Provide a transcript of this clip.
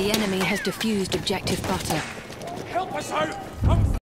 The enemy has defused objective butter. Help us out!